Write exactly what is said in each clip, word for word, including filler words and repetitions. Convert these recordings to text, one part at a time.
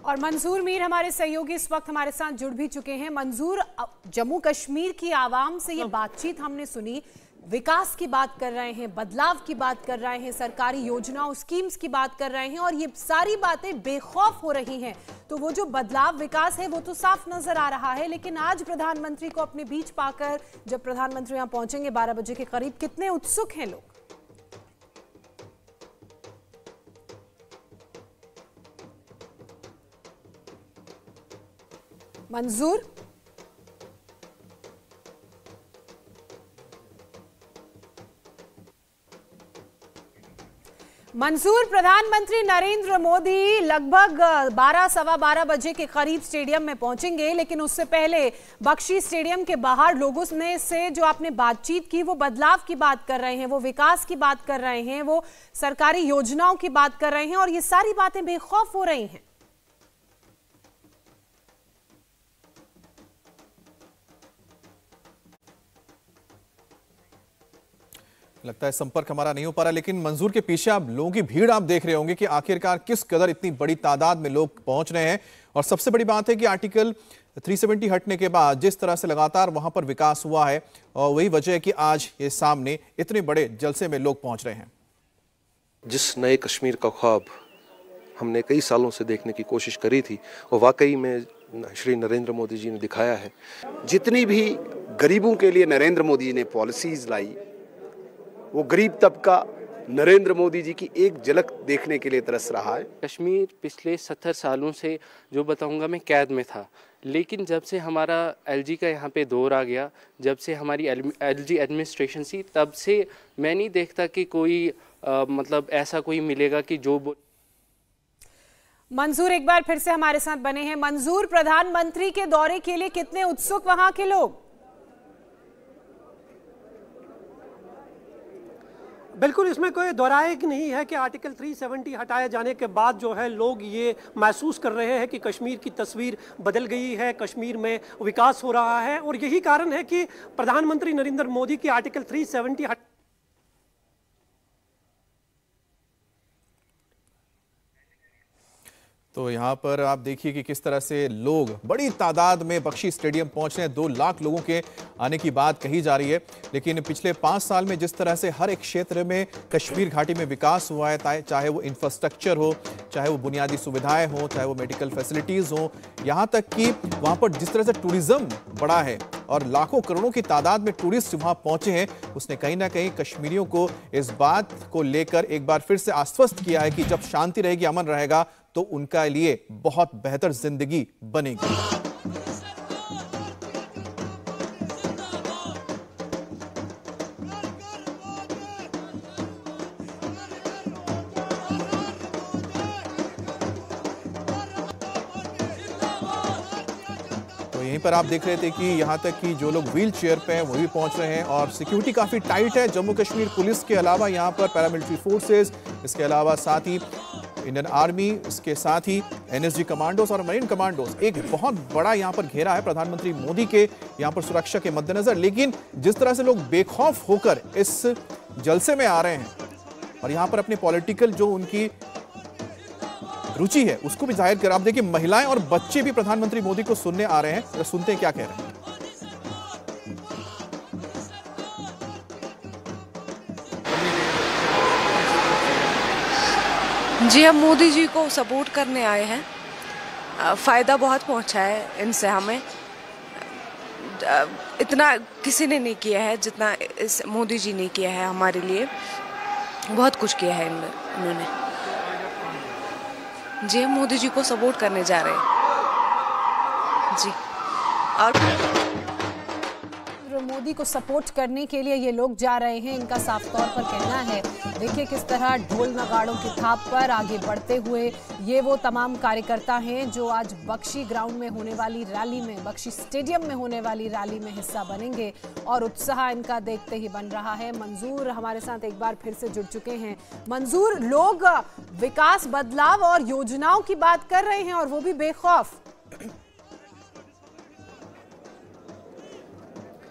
और मंजूर मीर हमारे सहयोगी इस वक्त हमारे साथ जुड़ भी चुके हैं। मंजूर, जम्मू कश्मीर की आवाम से ये बातचीत हमने सुनी, विकास की बात कर रहे हैं, बदलाव की बात कर रहे हैं, सरकारी योजनाओं स्कीम्स की बात कर रहे हैं और ये सारी बातें बेखौफ हो रही हैं। तो वो जो बदलाव विकास है वो तो साफ नजर आ रहा है, लेकिन आज प्रधानमंत्री को अपने बीच पाकर जब प्रधानमंत्री यहाँ पहुंचेंगे बारह बजे के करीब, कितने उत्सुक हैं लोग? मंजूर, मंजूर प्रधानमंत्री नरेंद्र मोदी लगभग बारह सवा बारह बजे के करीब स्टेडियम में पहुंचेंगे, लेकिन उससे पहले बख्शी स्टेडियम के बाहर लोगों ने से जो आपने बातचीत की वो बदलाव की बात कर रहे हैं, वो विकास की बात कर रहे हैं, वो सरकारी योजनाओं की बात कर रहे हैं और ये सारी बातें बेखौफ हो रही हैं। लगता है संपर्क हमारा नहीं हो पा रहा, लेकिन मंजूर के पीछे आप लोगों की भीड़ आप देख रहे होंगे कि आखिरकार किस कदर इतनी बड़ी तादाद में लोग पहुंच रहे हैं। और सबसे बड़ी बात है कि आर्टिकल तीन सौ सत्तर हटने के बाद जिस तरह से लगातार वहां पर विकास हुआ है, और वही वजह है कि आज ये सामने इतने बड़े जलसे में लोग पहुंच रहे हैं। जिस नए कश्मीर का ख्वाब हमने कई सालों से देखने की कोशिश करी थी, और वाकई में श्री नरेंद्र मोदी जी ने दिखाया है। जितनी भी गरीबों के लिए नरेंद्र मोदी जी ने पॉलिसीज लाई, वो गरीब तबका नरेंद्र मोदी जी की एक झलक देखने के लिए तरस रहा है। कश्मीर पिछले सत्तर सालों से जो बताऊंगा मैं कैद में था, लेकिन जब से हमारा एलजी का यहाँ पे दौर आ गया, जब से हमारी एलजी एडमिनिस्ट्रेशन सी, तब से मैं नहीं देखता कि कोई आ, मतलब ऐसा कोई मिलेगा कि जो। मंजूर एक बार फिर से हमारे साथ बने हैं। मंजूर, प्रधानमंत्री के दौरे के लिए कितने उत्सुक वहां के लोग? बिल्कुल, इसमें कोई दोहराए कि नहीं है कि आर्टिकल तीन सौ सत्तर हटाए जाने के बाद जो है लोग ये महसूस कर रहे हैं कि कश्मीर की तस्वीर बदल गई है, कश्मीर में विकास हो रहा है। और यही कारण है कि प्रधानमंत्री नरेंद्र मोदी की आर्टिकल तीन सौ सत्तर हट तो यहाँ पर आप देखिए कि किस तरह से लोग बड़ी तादाद में बख्शी स्टेडियम पहुंच रहे हैं। दो लाख लोगों के आने की बात कही जा रही है, लेकिन पिछले पाँच साल में जिस तरह से हर एक क्षेत्र में कश्मीर घाटी में विकास हुआ है, चाहे वो इंफ्रास्ट्रक्चर हो, चाहे वो बुनियादी सुविधाएं हो, चाहे वो मेडिकल फैसिलिटीज़ हो, यहाँ तक कि वहाँ पर जिस तरह से टूरिज्म बढ़ा है और लाखों करोड़ों की तादाद में टूरिस्ट वहाँ पहुंचे हैं, उसने कहीं ना कहीं कश्मीरियों को इस बात को लेकर एक बार फिर से आश्वस्त किया है कि जब शांति रहेगी, अमन रहेगा, तो उनका लिए बहुत बेहतर जिंदगी बनेगी। तो यहीं पर आप देख रहे थे कि यहां तक कि जो लोग व्हील चेयर पे हैं वो भी पहुंच रहे हैं और सिक्योरिटी काफी टाइट है। जम्मू कश्मीर पुलिस के अलावा यहां पर पैरामिलिट्री फोर्सेस, इसके अलावा साथ ही इंडियन आर्मी, इसके साथ ही एनएसजी कमांडोस और मरीन कमांडोस, एक बहुत बड़ा यहां पर घेरा है प्रधानमंत्री मोदी के यहां पर सुरक्षा के मद्देनजर। लेकिन जिस तरह से लोग बेखौफ होकर इस जलसे में आ रहे हैं और यहां पर अपने पॉलिटिकल जो उनकी रुचि है उसको भी जाहिर कर, आप देखिए महिलाएं और बच्चे भी प्रधानमंत्री मोदी को सुनने आ रहे हैं। सुनते हैं क्या कह रहे हैं। जी, हम मोदी जी को सपोर्ट करने आए हैं। फ़ायदा बहुत पहुंचा है इनसे हमें, इतना किसी ने नहीं किया है जितना इस मोदी जी ने किया है हमारे लिए। बहुत कुछ किया है इन्होंने। जी, हम मोदी जी को सपोर्ट करने जा रहे हैं। जी, और मोदी को सपोर्ट करने के लिए ये लोग जा रहे हैं, इनका साफ तौर पर कहना है। देखिए किस तरह ढोल नगाड़ों की थाप पर आगे बढ़ते हुए ये वो तमाम कार्यकर्ता हैं जो आज बख्शी ग्राउंड में होने वाली रैली में, बख्शी स्टेडियम में होने वाली रैली में हिस्सा बनेंगे और उत्साह इनका देखते ही बन रहा है। मंजूर हमारे साथ एक बार फिर से जुड़ चुके हैं। मंजूर, लोग विकास, बदलाव और योजनाओं की बात कर रहे हैं और वो भी बेखौफ।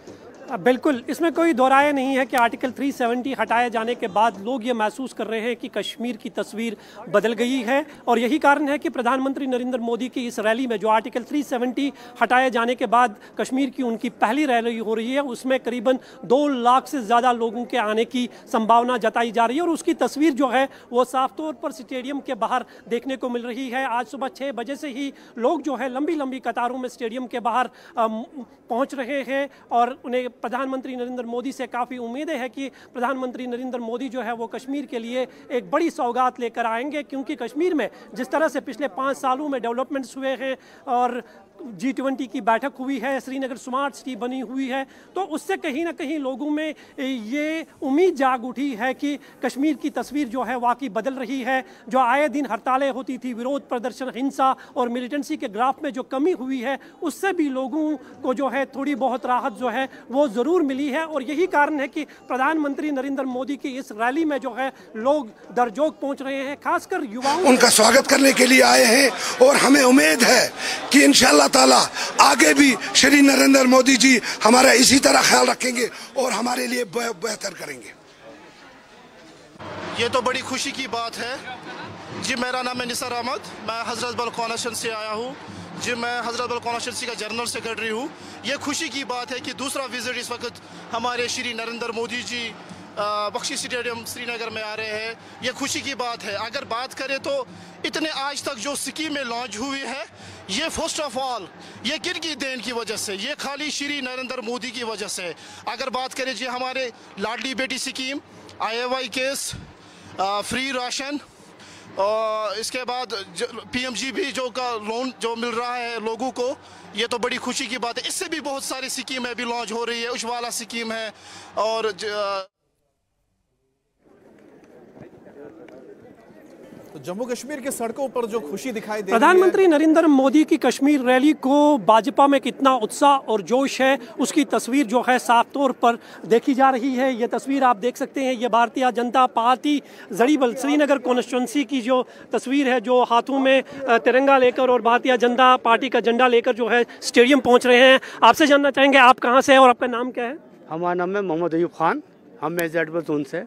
बिल्कुल, इसमें कोई दोहराया नहीं है कि आर्टिकल तीन सौ सत्तर हटाए जाने के बाद लोग ये महसूस कर रहे हैं कि कश्मीर की तस्वीर बदल गई है और यही कारण है कि प्रधानमंत्री नरेंद्र मोदी की इस रैली में, जो आर्टिकल तीन सौ सत्तर हटाए जाने के बाद कश्मीर की उनकी पहली रैली हो रही है, उसमें करीबन दो लाख से ज़्यादा लोगों के आने की संभावना जताई जा रही है और उसकी तस्वीर जो है वो साफ तौर पर स्टेडियम के बाहर देखने को मिल रही है। आज सुबह छः बजे से ही लोग जो है लंबी लंबी कतारों में स्टेडियम के बाहर पहुँच रहे हैं और उन्हें प्रधानमंत्री नरेंद्र मोदी से काफ़ी उम्मीदें हैं कि प्रधानमंत्री नरेंद्र मोदी जो है वो कश्मीर के लिए एक बड़ी सौगात लेकर आएंगे, क्योंकि कश्मीर में जिस तरह से पिछले पाँच सालों में डेवलपमेंट्स हुए हैं और जी ट्वेंटी की बैठक हुई है, श्रीनगर स्मार्ट सिटी बनी हुई है, तो उससे कहीं ना कहीं लोगों में ये उम्मीद जाग उठी है कि कश्मीर की तस्वीर जो है वाकई बदल रही है। जो आए दिन हड़तालें होती थी, विरोध प्रदर्शन, हिंसा और मिलिटेंसी के ग्राफ में जो कमी हुई है, उससे भी लोगों को जो है थोड़ी बहुत राहत जो है वो ज़रूर मिली है और यही कारण है कि प्रधानमंत्री नरेंद्र मोदी की इस रैली में जो है लोग दरजोग पहुँच रहे हैं, खासकर युवाओं उनका स्वागत करने के लिए आए हैं और हमें उम्मीद है कि इंशाअल्लाह ताला आगे भी श्री नरेंद्र मोदी जी हमारा इसी तरह ख्याल रखेंगे और हमारे लिए बेहतर करेंगे। ये तो बड़ी खुशी की बात है जी। मेरा नाम है निसार अहमद, मैं हजरत बल कॉन्स्टिट्यूंसी से आया हूँ जी। मैं हजरत बल कॉन्स्टिट्यूंसी का जनरल सेक्रेटरी हूँ। ये खुशी की बात है कि दूसरा विजिट इस वक्त हमारे श्री नरेंद्र मोदी जी बख्शी स्टेडियम श्रीनगर में आ रहे हैं। ये खुशी की बात है। अगर बात करें तो इतने आज तक जो स्कीमें लॉन्च हुई है, ये फर्स्ट ऑफ ऑल ये किनकी देन की वजह से, ये खाली श्री नरेंद्र मोदी की वजह से। अगर बात करें जी हमारे Ladli Beti scheme, I A Y cases, free ration और इसके बाद पी एम जी बी जो का लोन जो मिल रहा है लोगों को, ये तो बड़ी खुशी की बात है। इससे भी बहुत सारी स्कीमें भी लॉन्च हो रही है, उज्ज्वला स्कीम है और तो जम्मू कश्मीर के सड़कों पर जो खुशी दिखाई दे प्रधानमंत्री नरेंद्र मोदी की कश्मीर रैली को भाजपा में कितना उत्साह और जोश है, उसकी तस्वीर जो है साफ तौर पर देखी जा रही है। ये तस्वीर आप देख सकते हैं, ये भारतीय जनता पार्टी जड़ीबल श्रीनगर कॉन्स्टिट्यूंसी की जो तस्वीर है, जो हाथों में तिरंगा लेकर और भारतीय जनता पार्टी का झंडा लेकर जो है स्टेडियम पहुँच रहे हैं। आपसे जानना चाहेंगे आप कहाँ से हैं और आपका नाम क्या है? हमारा नाम है मोहम्मद अयूब खान, हम मैं जड़ीबल जोन से।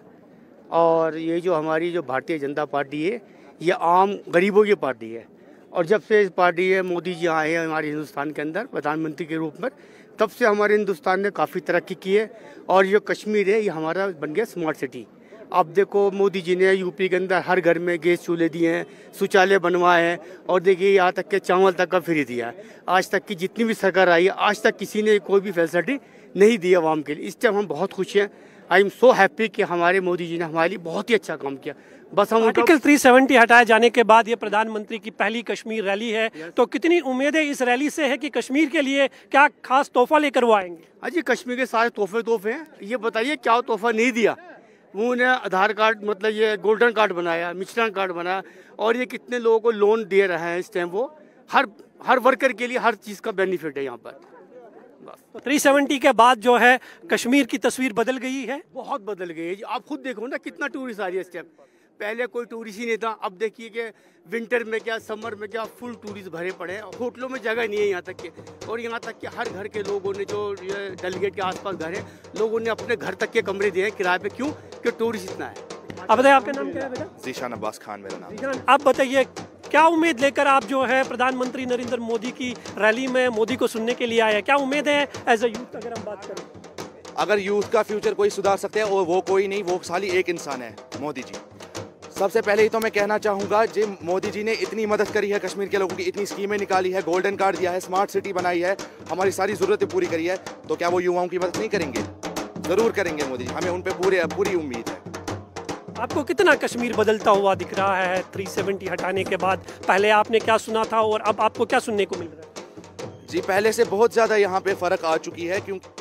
और ये जो हमारी जो भारतीय जनता पार्टी है, ये आम गरीबों की पार्टी है और जब से इस पार्टी है मोदी जी आए हैं हमारे हिंदुस्तान के अंदर प्रधानमंत्री के रूप में, तब से हमारे हिंदुस्तान ने काफ़ी तरक्की की है और जो कश्मीर है ये हमारा बन गया स्मार्ट सिटी। आप देखो मोदी जी ने यूपी के अंदर हर घर में गैस चूल्हे दिए हैं, शौचालय बनवाए हैं और देखिए यहाँ तक के चावल तक का फ्री दिया है। आज तक की जितनी भी सरकार आई है, आज तक किसी ने कोई भी फैसिलिटी नहीं दी आवाम के लिए। इस टाइम हम बहुत खुश हैं। आई एम सो हैप्पी कि हमारे मोदी जी ने हमारे लिए बहुत ही अच्छा काम किया। बस हम आर्टिकल तीन सौ सत्तर हटाए जाने के बाद ये प्रधानमंत्री की पहली कश्मीर रैली है, तो कितनी उम्मीदें इस रैली से है कि कश्मीर के लिए क्या खास तोहफा लेकर वो आएंगे? हाँ जी, कश्मीर के सारे तोहफे तोहफे हैं। ये बताइए क्या तोहफा नहीं दिया? उन्होंने आधार कार्ड मतलब ये गोल्डन कार्ड बनाया, मिश्रण कार्ड बनाया और ये कितने लोगों को लोन दे रहे हैं इस टाइम। वो हर हर वर्कर के लिए हर चीज़ का बेनिफिट है यहाँ पर। तो तीन सौ सत्तर के बाद जो है कश्मीर की तस्वीर बदल गई है, बहुत बदल गई है। आप खुद देखो ना कितना टूरिस्ट आ रही है इस टाइम। पहले कोई टूरिस्ट ही नहीं था, अब देखिए कि विंटर में क्या समर में क्या फुल टूरिस्ट भरे पड़े हैं। होटलों में जगह नहीं है यहाँ तक के, और यहाँ तक कि हर घर के लोगों ने जो ये डेलीगेट के आसपास घर है, लोगों ने अपने घर तक के कमरे दिए हैं किराए पे। क्यों? कि टूरिस्ट इतना है। अब बताइए आपका नाम क्या है बेटा? ज़ीशान अब्बास खान मेरा नाम। ज़ीशान, आप बताइए क्या उम्मीद लेकर आप जो है प्रधानमंत्री नरेंद्र मोदी की रैली में मोदी को सुनने के लिए आए हैं? क्या उम्मीद है एज अ यूथ अगर हम बात करें? अगर यूथ का फ्यूचर कोई सुधार सकते हैं और वो कोई नहीं, वो खाली एक इंसान है, मोदी जी। सबसे पहले ही तो मैं कहना चाहूँगा जी, मोदी जी ने इतनी मदद करी है कश्मीर के लोगों की, इतनी स्कीमें निकाली है, गोल्डन कार्ड दिया है, स्मार्ट सिटी बनाई है, हमारी सारी ज़रूरतें पूरी करी है, तो क्या वो युवाओं की मदद नहीं करेंगे? ज़रूर करेंगे मोदी जी, हमें उन पर पूरे पूरी उम्मीद है। आपको कितना कश्मीर बदलता हुआ दिख रहा है तीन सौ सत्तर हटाने के बाद? पहले आपने क्या सुना था और अब आपको क्या सुनने को मिल रहा है? जी, पहले से बहुत ज़्यादा यहाँ पे फ़र्क आ चुकी है, क्योंकि